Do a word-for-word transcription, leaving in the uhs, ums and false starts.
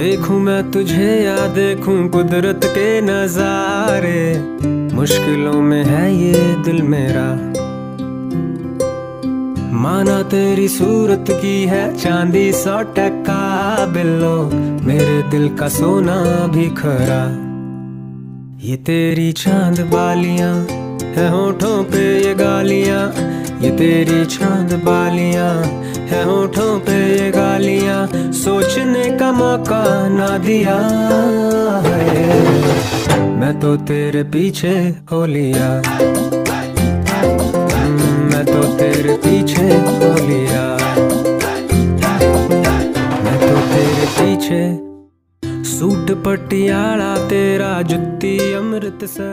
देखूं मैं तुझे या देखूं कुदरत के नजारे, मुश्किलों में है ये दिल मेरा। माना तेरी सूरत की है चांदी सौ टका बिल्लो, मेरे दिल का सोना भी खरा। ये तेरी चांद बालियां है होठों पे ये गालियां, ये तेरी चांद बालियां है होठों पे ये गालियां, सोचने का मौका ना दिया है। मैं तो तेरे पीछे हो लिया, मैं तो तेरे पीछे हो लिया, मैं तो तेरे पीछे। सूट पटियाला तेरा जुत्ती अमृतसर।